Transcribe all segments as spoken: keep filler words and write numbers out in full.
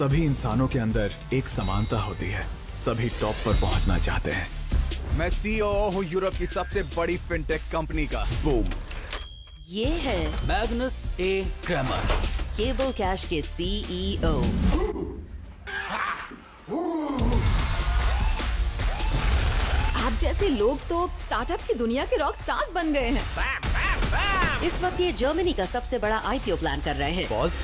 सभी इंसानों के अंदर एक समानता होती है, सभी टॉप पर पहुंचना चाहते हैं। मैं सीईओ हूँ यूरोप की सबसे बड़ी फिनटेक कंपनी का। बूम। ये है Magnus A Kramer, cable cash के सीईओ। आप जैसे लोग तो स्टार्टअप की दुनिया के रॉक स्टार्स बन गए हैं। इस वक्त ये जर्मनी का सबसे बड़ा आईपीओ प्लान कर रहे हैं। बॉस,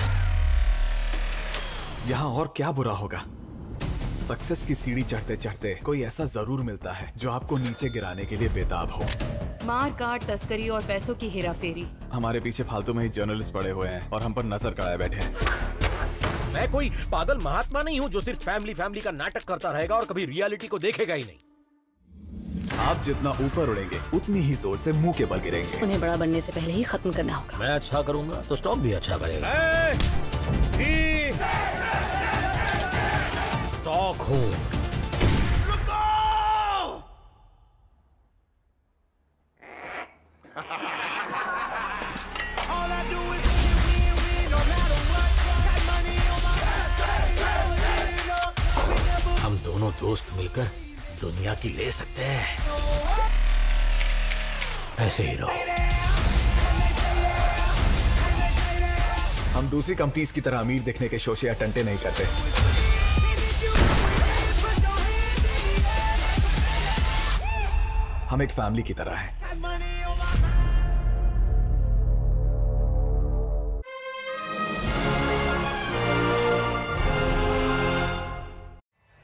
यहाँ और क्या बुरा होगा? सक्सेस की सीढ़ी चढ़ते चढ़ते कोई ऐसा जरूर मिलता है जो आपको नीचे गिराने के लिए बेताब हो। मार काट, तस्करी और पैसों की हेराफेरी। हमारे पीछे फालतू में ही जर्नलिस्ट पड़े हुए हैं और हम पर नजर गड़ाए बैठे हैं। मैं कोई पागल महात्मा नहीं हूँ जो सिर्फ फैमिली फैमिली का नाटक करता रहेगा और कभी रियलिटी को देखेगा ही नहीं। आप जितना ऊपर उड़ेंगे उतनी ही जोर से मुंह के बल गिरेंगे। उन्हें बड़ा बनने से पहले ही खत्म करना होगा। मैं अच्छा करूंगा तो स्टॉक भी अच्छा करेगा। स्टॉक हूँ। हम दोनों दोस्त मिलकर दुनिया की ले सकते हैं। ऐसे ही रहो। हम दूसरी कंपनीज की तरह अमीर दिखने के शोशे या टंटे नहीं करते। हम एक फैमिली की तरह हैं।